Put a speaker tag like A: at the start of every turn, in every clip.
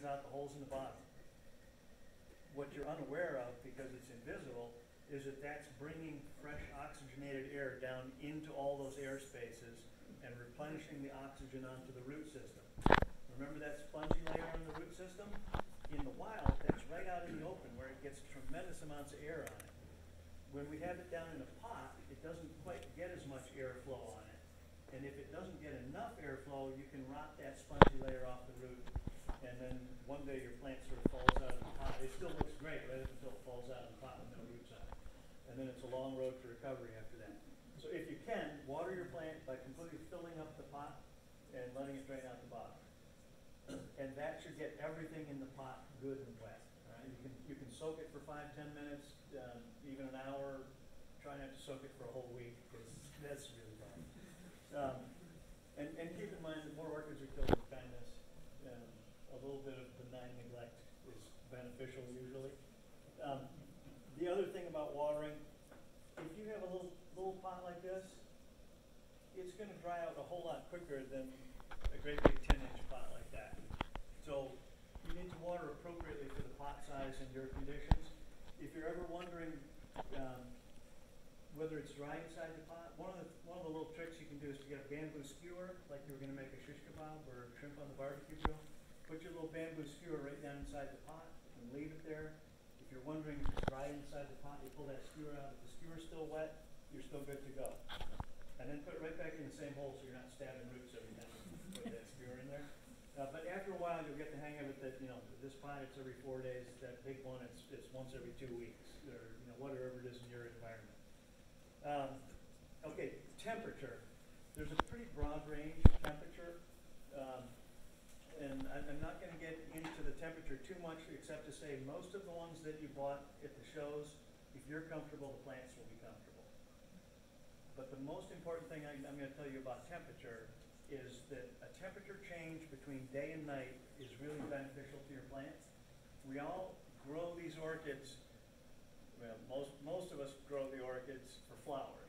A: cleans out the holes in the bottom. What you're unaware of, because it's invisible, is that that's bringing fresh oxygenated air down into all those air spaces and replenishing the oxygen onto the root system. Remember that spongy layer on the root system? In the wild, that's right out in the open where it gets tremendous amounts of air on it. When we have it down in a pot, it doesn't quite get as much airflow on it. And if it doesn't get enough airflow, you can rot that spongy layer off the root. And then one day your plant sort of falls out of the pot. It still looks great right up until it falls out of the pot with no roots on it. And then it's a long road to recovery after that. So if you can, water your plant by completely filling up the pot and letting it drain out the bottom. And that should get everything in the pot good and wet. All right? You can soak it for 5–10 minutes, even an hour. Try not to soak it for a whole week because that's really bad. And keep in mind that more orchids are killed with kindness. A little bit of benign neglect is beneficial usually. The other thing about watering, if you have a little pot like this, it's going to dry out a whole lot quicker than a great big 10-inch pot like that. So you need to water appropriately for the pot size and your conditions. If you're ever wondering whether it's dry inside the pot, one of the little tricks you can do is to get a bamboo skewer, like you were going to make a shish kebab or shrimp on the barbecue grill. Put your little bamboo skewer right down inside the pot and leave it there. If you're wondering if it's dry inside the pot, you pull that skewer out. If the skewer's still wet, you're still good to go. And then put it right back in the same hole so you're not stabbing roots every time you put that skewer in there. But after a while, you'll get the hang of it that, this pot, it's every 4 days. That big one, it's once every 2 weeks, or, whatever it is in your environment. Okay, temperature. There's a pretty broad range of temperature. And I'm not going to get into the temperature too much, except to say most of the ones that you bought at the shows, if you're comfortable, the plants will be comfortable. But the most important thing I'm going to tell you about temperature is that a temperature change between day and night is really beneficial to your plants. We all grow these orchids, well, most of us grow the orchids for flowers.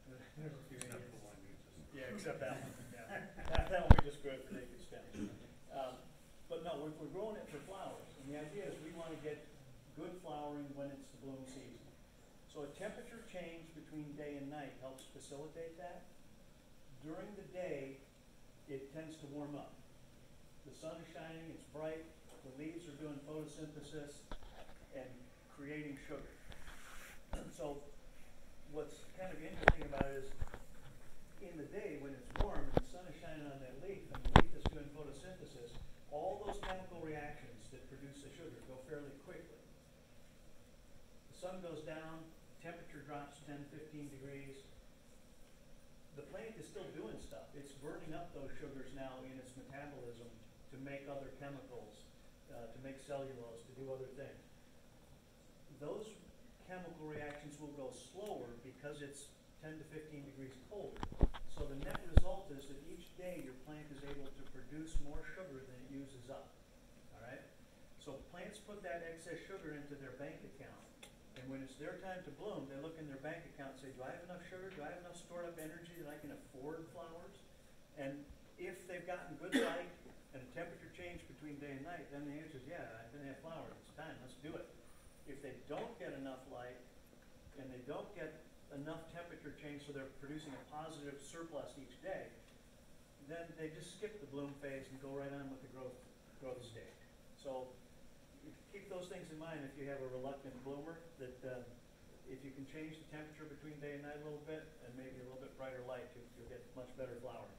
A: Yeah, except that one. Yeah. That one we just grow it for naked stems. But no, we're growing it for flowers. And the idea is we want to get good flowering when it's the bloom season. So a temperature change between day and night helps facilitate that. During the day, it tends to warm up. The sun is shining, it's bright, the leaves are doing photosynthesis and creating sugar. So what's kind of interesting about it is in the day when it's warm and the sun is shining on that leaf and the leaf is doing photosynthesis, all those chemical reactions that produce the sugar go fairly quickly. The sun goes down, temperature drops 10–15 degrees. The plant is still doing stuff. It's burning up those sugars now in its metabolism to make other chemicals, to make cellulose, to do other things. Those chemical reactions will go slower because it's 10–15 degrees colder. So the net result is that each day your plant is able to produce more sugar than it uses up. All right? So plants put that excess sugar into their bank account. And when it's their time to bloom, they look in their bank account and say, do I have enough sugar? Do I have enough stored up energy that I can afford flowers? And if they've gotten good light and a temperature change between day and night, then the answer is, yeah, I'm going to have flowers. It's time. Let's do it. If they don't get enough light and they don't get enough temperature change so they're producing a positive surplus each day, then they just skip the bloom phase and go right on with the growth stage. So keep those things in mind if you have a reluctant bloomer, that if you can change the temperature between day and night a little bit and maybe a little bit brighter light, you'll get much better flowering.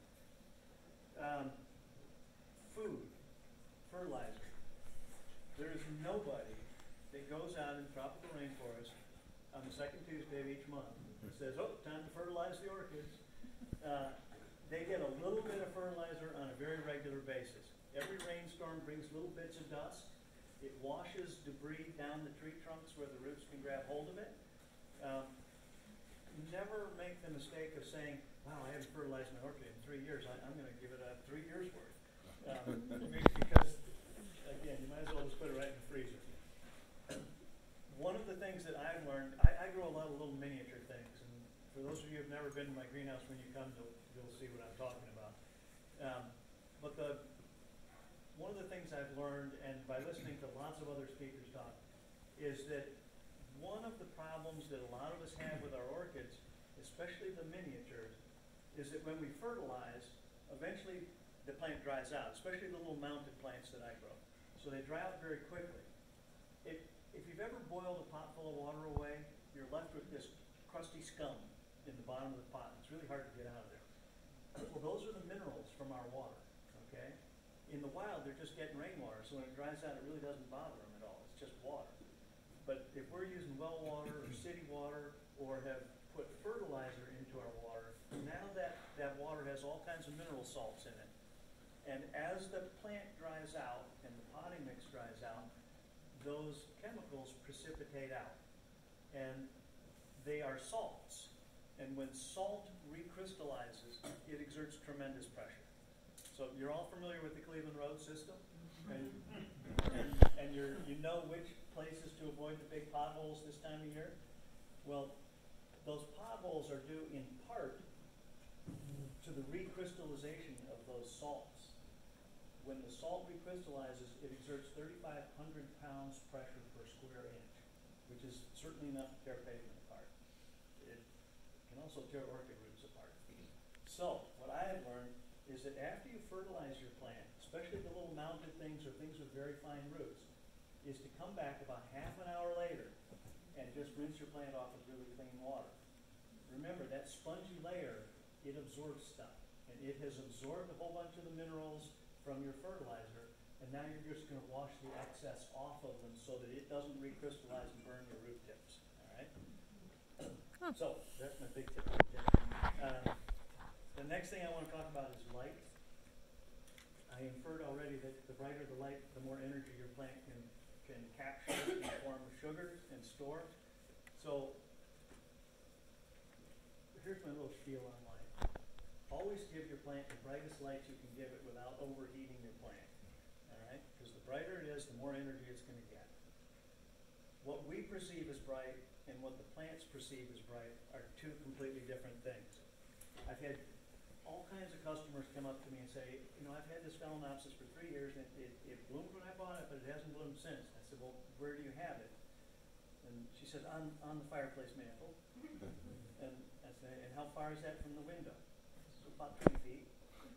A: Food, fertilizer. There is nobody that goes out in tropical rainforest on the second Tuesday of each month and says, oh, time to fertilize the orchids. They get a little bit of fertilizer on a very regular basis. Every rainstorm brings little bits of dust. It washes debris down the tree trunks where the roots can grab hold of it. Never make the mistake of saying, wow, I haven't fertilized my orchid in 3 years. I'm going to give it 3 years worth. Because, again, you might as well just put it right in the freezer. One of the things that I've learned, I grow a lot of little miniature things. And for those of you who have never been to my greenhouse, when you come, you'll see what I'm talking about. But one of the things I've learned, and by listening to lots of other speakers talk, is that one of the problems that a lot of us have with our orchids, especially the miniatures, is that when we fertilize, eventually the plant dries out, especially the little mounted plants that I grow. So they dry out very quickly. If you've ever boiled a pot full of water away, you're left with this crusty scum in the bottom of the pot. It's really hard to get out of there. Well, those are the minerals from our water, okay? In the wild, they're just getting rainwater, so when it dries out, it really doesn't bother them at all. It's just water. But if we're using well water or city water or have put fertilizer into our water, now that water has all kinds of mineral salts in it. And as the plant dries out and the potting mix dries out, those chemicals precipitate out. And they are salts. And when salt recrystallizes, it exerts tremendous pressure. So you're all familiar with the Cleveland Road system? And you know which places to avoid the big potholes this time of year? Well, those potholes are due in part to the recrystallization of those salts. When the salt recrystallizes, it exerts 3,500 pounds pressure per square inch, which is certainly enough to tear pavement apart. It can also tear orchid roots apart. So what I have learned is that after you fertilize your plant, especially the little mounted things or things with very fine roots, is to come back about half an hour later and just rinse your plant off with really clean water. Remember, that spongy layer, it absorbs stuff. And it has absorbed a whole bunch of the minerals from your fertilizer, and now you're just going to wash the excess off of them so that it doesn't recrystallize and burn your root tips. All right? So, that's my big tip. The next thing I want to talk about is light. I inferred already that the brighter the light, the more energy your plant can capture in the form of sugars and store. So here's my little spiel on light. Always give your plant the brightest light you can give it without overheating your plant. All right? Because the brighter it is, the more energy it's going to get. What we perceive as bright and what the plants perceive as bright are two completely different things. I've had all kinds of customers come up to me and say, you know, I've had this Phalaenopsis for 3 years, and it bloomed when I bought it, but it hasn't bloomed since. I said, well, where do you have it? And she said, on the fireplace mantle. And I said, and how far is that from the window? So about 20 feet.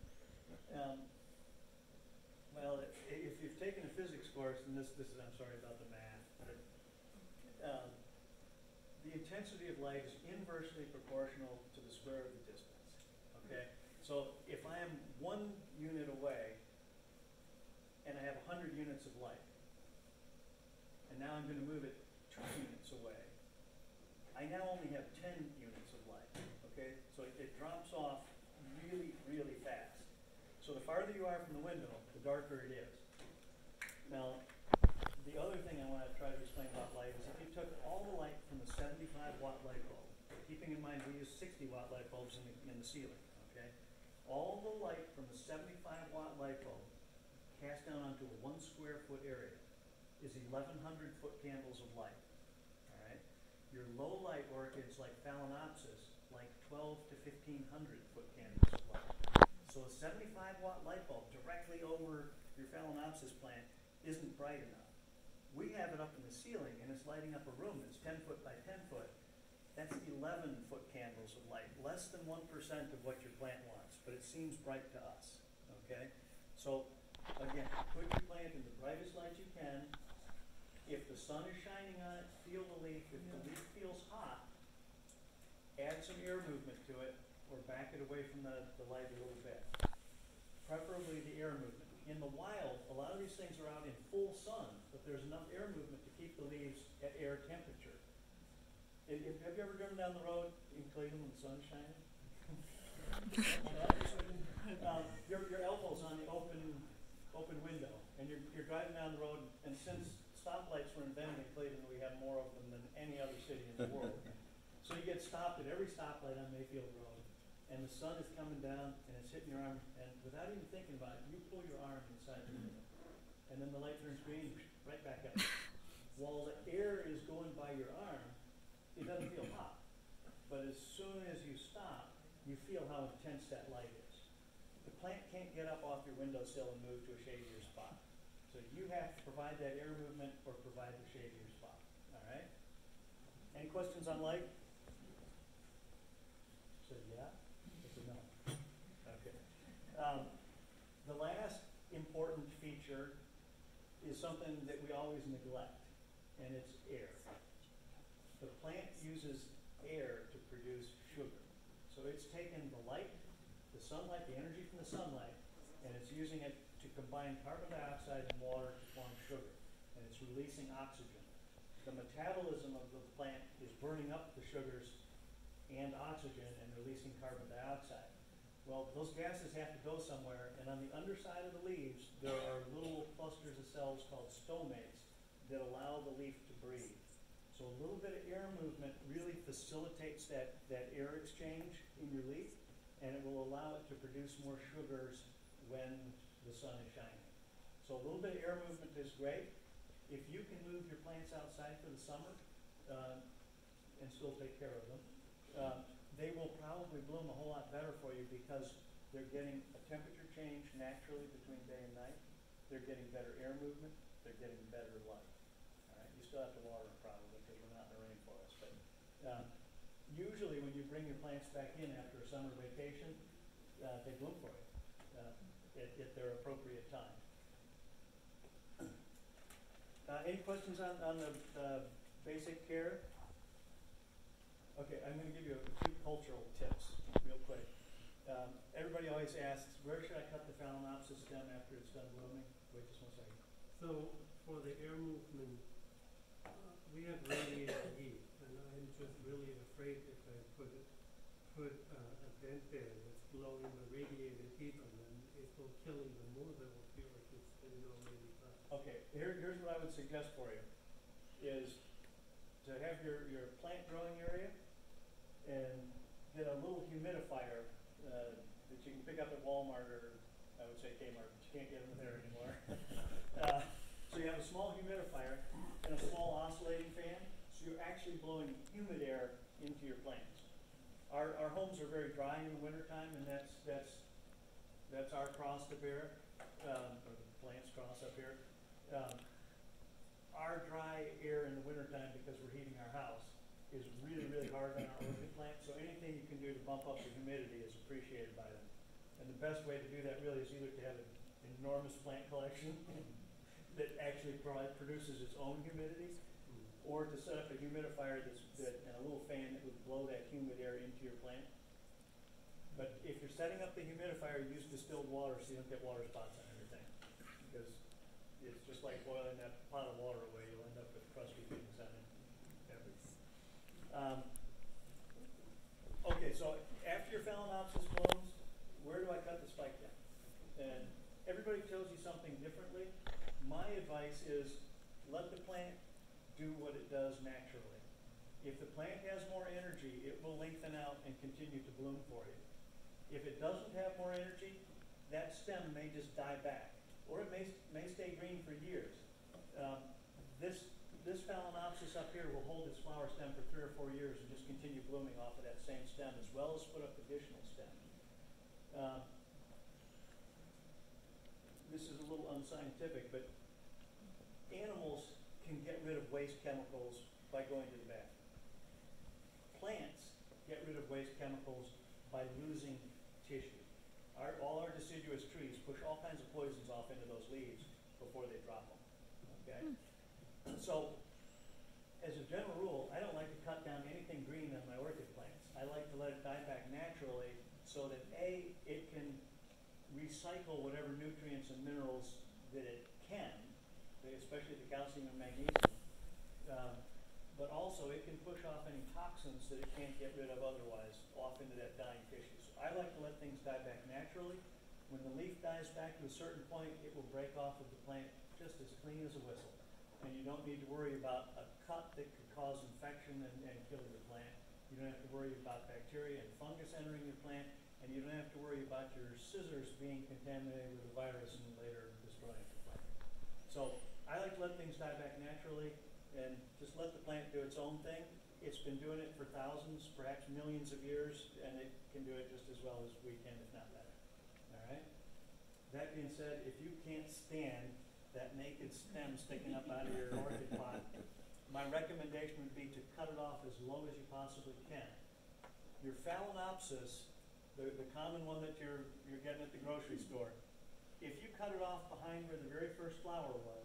A: Well, if you've taken a physics course, and this is, I'm sorry about the math, but the intensity of light is inversely proportional to the square of the distance. Okay? So if I am 1 unit away and I have 100 units of light, and now I'm going to move it 2 units away, I now only have 10 units of light. Okay? So it drops off really, really fast. So the farther you are from the window, the darker it is. Now, the other thing I want to try to explain about light is if you took all the light from the 75-watt light bulb, keeping in mind we use 60-watt light bulbs in the ceiling, okay? All the light from the 75-watt light bulb cast down onto a 1 square foot area is 1,100 foot candles of light, all right? Your low light orchids like Phalaenopsis like 12 to 1,500 foot candles of light. So a 75-watt light bulb directly over your Phalaenopsis plant isn't bright enough. We have it up in the ceiling, and it's lighting up a room that's 10 foot by 10 foot. That's 11 foot candles of light, less than 1% of what your plant wants, but it seems bright to us, okay? So, again, put your plant in the brightest light you can. If the sun is shining on it, feel the leaf. If the leaf feels hot, add some air movement to it, or back it away from the light a little bit. Preferably the air movement. In the wild, a lot of these things are out in full sun, but there's enough air movement to keep the leaves at air temperature. Have you ever driven down the road in Cleveland when the sun's shining? Your elbow's on the open window, and you're driving down the road, and since stoplights were invented in Cleveland, we have more of them than any other city in the world. So you get stopped at every stoplight on Mayfield Road, and the sun is coming down, and it's hitting your arm, and without even thinking about it, you pull your arm inside the window, and then the light turns green, right back up. While the air is going by your arm, it doesn't feel hot. But as soon as you stop, you feel how intense that light is. the plant can't get up off your windowsill and move to a shadier spot. So you have to provide that air movement or provide the shadier spot, all right? Any questions on light? So yeah, it's a no. Okay. The last important feature is something that we always neglect, and it's air. The plant uses air to produce sugar. So it's taken the light, the sunlight, the energy from the sunlight, and it's using it to combine carbon dioxide and water to form sugar, and it's releasing oxygen. The metabolism of the plant is burning up the sugars and oxygen and releasing carbon dioxide. Well, those gases have to go somewhere, and on the underside of the leaves, there are little clusters of cells called stomates that allow the leaf to breathe. So a little bit of air movement really facilitates that air exchange in your leaf, and it will allow it to produce more sugars when the sun is shining. So a little bit of air movement is great. If you can move your plants outside for the summer and still take care of them, they will probably bloom a whole lot better for you because they're getting a temperature change naturally between day and night. They're getting better air movement. They're getting better light. All right? You still have to water them probably because we're not in a rainforest. But usually when you bring your plants back in after a summer vacation, they bloom for you at their appropriate time. Any questions on the basic care? Okay, I'm going to give you a few cultural tips real quick. Everybody always asks, where should I cut the Phalaenopsis stem after it's done blooming? Wait just one second.
B: So for the air movement, we have radiated heat, and I'm just really afraid if I put a vent there that's blowing the radiated heat on them, it will kill even more. They will feel like it's been already done.
A: Okay, here's what I would suggest for you, is to have your plant growing area and get a little humidifier that you can pick up at Walmart or I would say Kmart, but you can't get them there anymore. So you have a small humidifier and a small oscillating fan, so you're actually blowing humid air into your plants. Our homes are very dry in the wintertime, and that's our cross to bear, or the plant's cross up here. Our dry air in the wintertime, because we're heating our house, is really, really hard on our orchid plants. So anything you can do to bump up the humidity is appreciated by them. And the best way to do that really is either to have an enormous plant collection that actually produces its own humidity, or to set up a humidifier and a little fan that would blow that humid air into your plant. But if you're setting up the humidifier, use distilled water so you don't get water spots on everything. Because it's just like boiling that pot of water away. You'll end up with crusty things on it. Okay, so after your Phalaenopsis blooms, where do I cut the spike down? And everybody tells you something differently. My advice is let the plant do what it does naturally. If the plant has more energy, it will lengthen out and continue to bloom for you. If it doesn't have more energy, that stem may just die back, or it may stay green for years. This Phalaenopsis up here will hold its flower stem for 3 or 4 years and just continue blooming off of that same stem, as well as put up additional stems. This is a little unscientific, but animals can get rid of waste chemicals by going to the bathroom. Plants get rid of waste chemicals by losing tissue. All our deciduous trees push all kinds of poisons off into those leaves before they drop them. Okay? So, as a general rule, I don't like to cut down anything green on my orchid plants. I like to let it die back naturally so that A, it can recycle whatever nutrients and minerals that it can, especially the calcium and magnesium, but also it can push off any toxins that it can't get rid of otherwise off into that dying tissue. So I like to let things die back naturally. When the leaf dies back to a certain point, it will break off of the plant just as clean as a whistle. And you don't need to worry about a cut that could cause infection and kill your plant. You don't have to worry about bacteria and fungus entering your plant, and you don't have to worry about your scissors being contaminated with a virus and later destroying the plant. So I like to let things die back naturally and just let the plant do its own thing. It's been doing it for thousands, perhaps millions of years, and it can do it just as well as we can, if not better. All right? That being said, if you can't stand that naked stem sticking up out of your orchid pot, my recommendation would be to cut it off as low as you possibly can. Your Phalaenopsis, the common one that you're getting at the grocery store, if you cut it off behind where the very first flower was,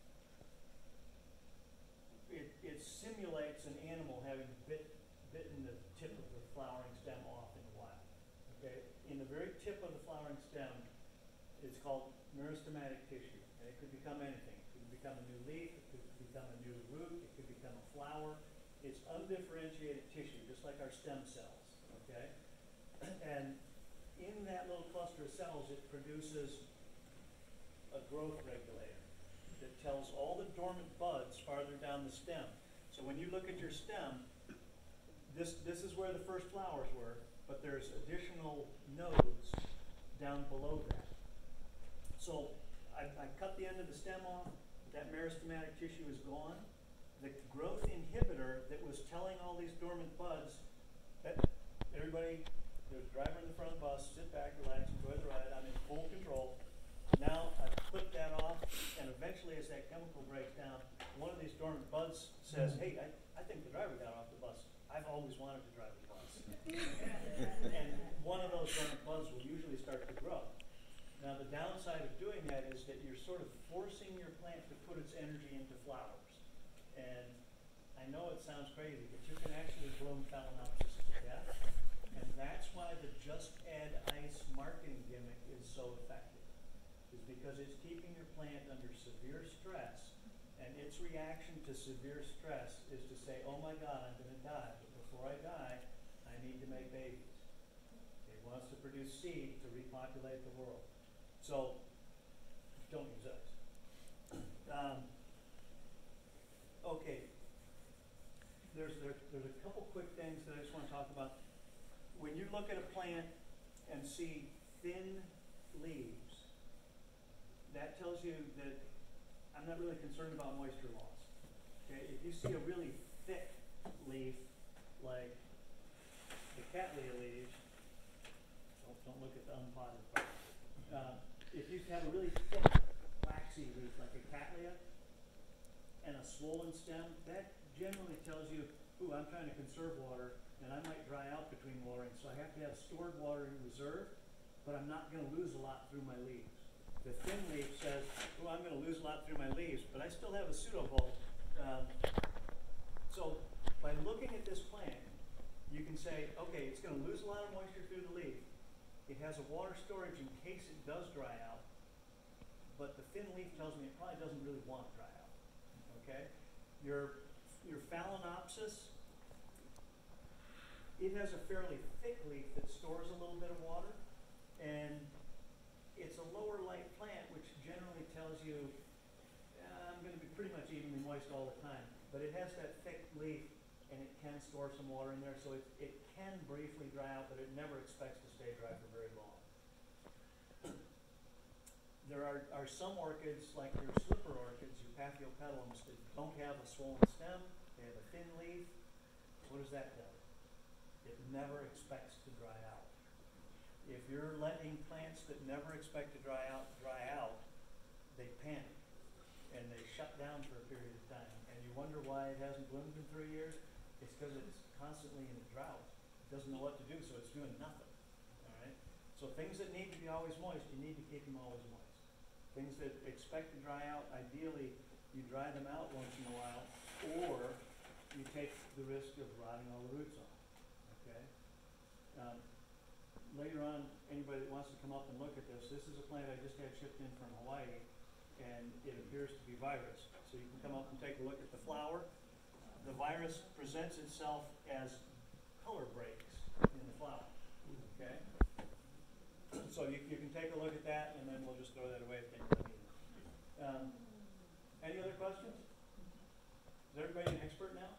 A: it simulates an animal having bitten the tip of the flowering stem off in the wild. Okay? In the very tip of the flowering stem, it's called meristematic tissue. And it could become anything. It could become a new leaf, it could become a new root, it could become a flower. It's undifferentiated tissue, just like our stem cells. Okay? And in that little cluster of cells, it produces a growth regulator that tells all the dormant buds farther down the stem. So when you look at your stem, this is where the first flowers were, but there's additional nodes down below that. So I cut the end of the stem off, that meristematic tissue is gone. The growth inhibitor that was telling all these dormant buds that everybody, there's a driver in the front of the bus, sit back, relax, enjoy the ride, I'm in full control. Now I clip that off, and eventually as that chemical breaks down, one of these dormant buds says, hey, I think the driver got off the bus. I've always wanted to drive the bus. And one of those dormant buds will usually start to grow. Now the downside of doing that is that you're sort of forcing your plant to put its energy into flowers. And I know it sounds crazy, but you can actually bloom Phalaenopsis to death. And that's why the Just Add Ice marketing gimmick is so effective. Is because it's keeping your plant under severe stress, and its reaction to severe stress is to say, oh my God, I'm going to die, but before I die, I need to make babies. It wants to produce seed to repopulate the world. So, don't use ice. Okay, there's a couple quick things that I just want to talk about. When you look at a plant and see thin leaves, that tells you that I'm not really concerned about moisture loss. Okay? If you see a really thick leaf, like the cattleya leaves, don't look at the unpotted part. If you have a really thick, waxy leaf, like a cattleya, and a swollen stem, that generally tells you, ooh, I'm trying to conserve water, and I might dry out between watering, so I have to have stored water in reserve, but I'm not going to lose a lot through my leaves. The thin leaf says, oh, I'm going to lose a lot through my leaves, but I still have a pseudobulb. So by looking at this plant, you can say, okay, it's going to lose a lot of moisture through the leaf. It has a water storage in case it does dry out, but the thin leaf tells me it probably doesn't really want to dry out. Okay? Your Phalaenopsis, it has a fairly thick leaf that stores a little bit of water, and it's a lower light plant, which generally tells you I'm going to be pretty much evenly moist all the time. But it has that thick leaf, and it can store some water in there, so it can briefly dry out, but it never expects to stay dry for very long. There are some orchids, like your slipper orchids, your Paphiopedilums, that don't have a swollen stem, they have a thin leaf. What does that tell you? It never expects to dry out. If you're letting plants that never expect to dry out, they panic and they shut down for a period of time. And you wonder why it hasn't bloomed in 3 years? It's because it's constantly in a drought. It doesn't know what to do, so it's doing nothing. All right? So things that need to be always moist, you need to keep them always moist. Things that expect to dry out, ideally, you dry them out once in a while, or you take the risk of rotting all the roots off. Okay? Later on, anybody that wants to come up and look at this is a plant I just had shipped in from Hawaii, and it appears to be virus. So you can come up and take a look at the flower. The virus presents itself as color breaks in the flower. Okay? So you can take a look at that, and then we'll just throw that away if anybody needs it. Any other questions? Is everybody an expert now?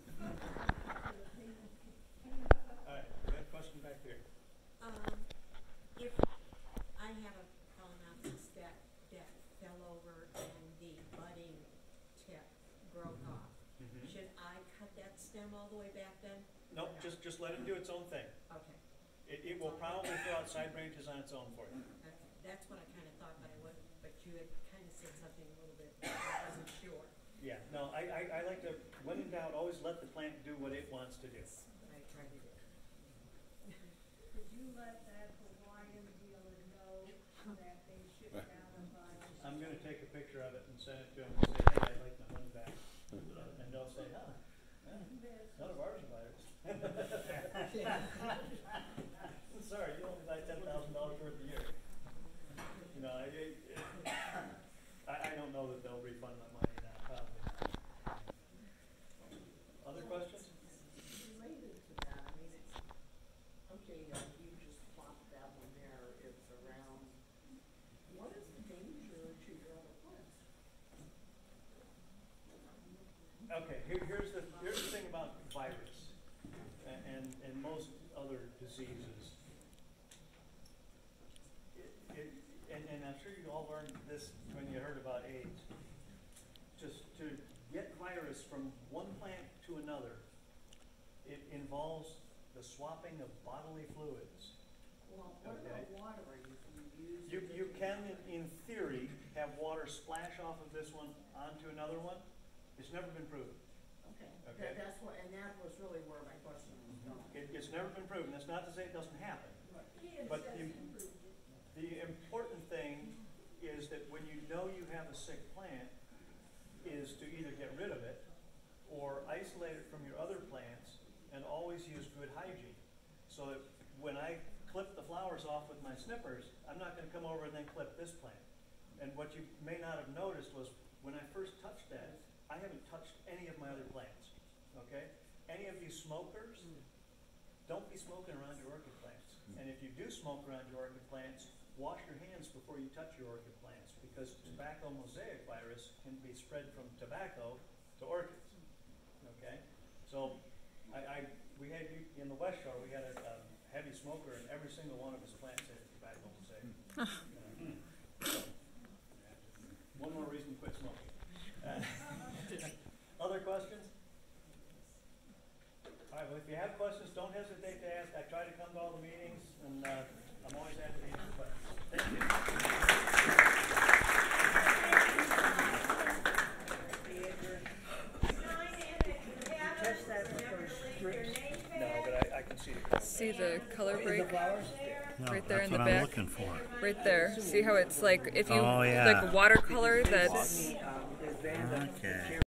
A: All right, we have a question back there.
C: If I have a Phalaenopsis that fell over and the budding tip broke off, should I cut that stem all the way back then?
A: Nope, just let it do its own thing.
C: Okay.
A: It will probably throw out side branches on its own for you.
C: Okay, that's what I kinda thought, but I wasn't, but you had kinda said something a little bit, I wasn't sure.
A: Yeah, no, I like to, when in doubt, always let the plant do what it wants to do.
C: But I tried to do.
D: Did you let that Hawaiian dealer know that they shipped out a virus?
A: I'm gonna take a picture of it and send it to them and say, hey, I'd like my money back. And they'll say, huh, none of ours are virus. Sorry, you only buy $10,000 worth a year. You know, I don't know that they'll refund my money now, probably not. Other questions?
E: Related to that, I mean, it's, okay, you just plopped that one there, it's around, what is the danger to your other plants?
A: Okay, here's the thing about virus and most other diseases. And I'm sure you all learned this when you heard about AIDS. Just to get virus from one plant to another, it involves the swapping of bodily fluids.
E: Well, what
A: Okay.
E: about water, you use?
A: You can, in theory, have water splash off of this one onto another one. It's never been proven.
E: Okay,
A: Okay.
E: that's what, and that was really where my question was going.
A: It's never been proven. That's not to say it doesn't happen. But the important thing is that when you know you have a sick plant, is to either get rid of it or isolate it from your other plants and always use good hygiene. So that when I clip the flowers off with my snippers, I'm not gonna come over and then clip this plant. And what you may not have noticed was when I first touched that, I haven't touched any of my other plants, okay? Any of you smokers, don't be smoking around your orchid plants. And if you do smoke around your orchid plants, wash your hands before you touch your orchid plants, because tobacco mosaic virus can be spread from tobacco to orchids, okay? So, we had, in the West Shore, we had a heavy smoker, and every single one of his plants had tobacco mosaic. So, one more reason to quit smoking. Other questions? All right, well, if you have questions, don't hesitate to ask. I try to come to all the meetings, and I'm always happy to answer questions. Thank you.
E: Test that for strips.
A: No, but I can see it.
F: See the color break
G: No,
F: right there
G: that's
F: in the
G: what
F: back?
G: I'm looking for.
F: right there. See how it's like if you
G: Oh, yeah.
F: like watercolor that's
G: Okay.